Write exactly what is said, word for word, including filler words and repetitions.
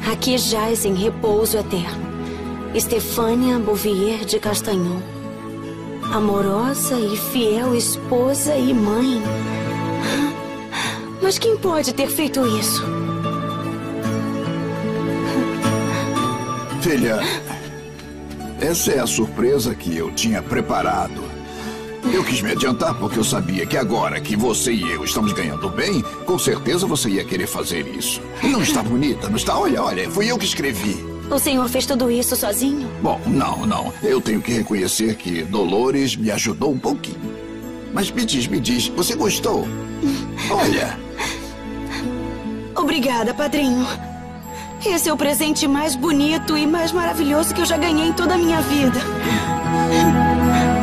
Aqui jaz em repouso eterno Estefânia Bouvier de Castagnon, amorosa e fiel esposa e mãe. Mas quem pode ter feito isso? Filha, essa é a surpresa que eu tinha preparado. Eu quis me adiantar porque eu sabia que agora que você e eu estamos ganhando bem, com certeza você ia querer fazer isso. Não está bonita, não está? Olha, olha, fui eu que escrevi. O senhor fez tudo isso sozinho? Bom, não, não. Eu tenho que reconhecer que Dolores me ajudou um pouquinho. Mas me diz, me diz, você gostou? Olha. Obrigada, padrinho. Esse é o presente mais bonito e mais maravilhoso que eu já ganhei em toda a minha vida.